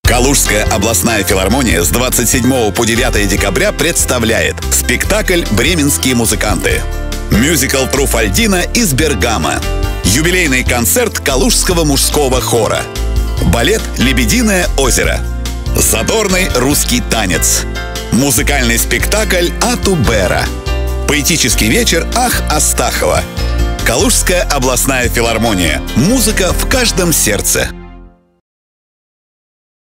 Калужская областная филармония с 27 по 9 декабря представляет спектакль «Бременские музыканты», мюзикл «Труфальдино» из Бергама, юбилейный концерт Калужского мужского хора, балет «Лебединое озеро», задорный русский танец, музыкальный спектакль «Атубера», поэтический вечер «Ах, Астахова». Калужская областная филармония. Музыка в каждом сердце.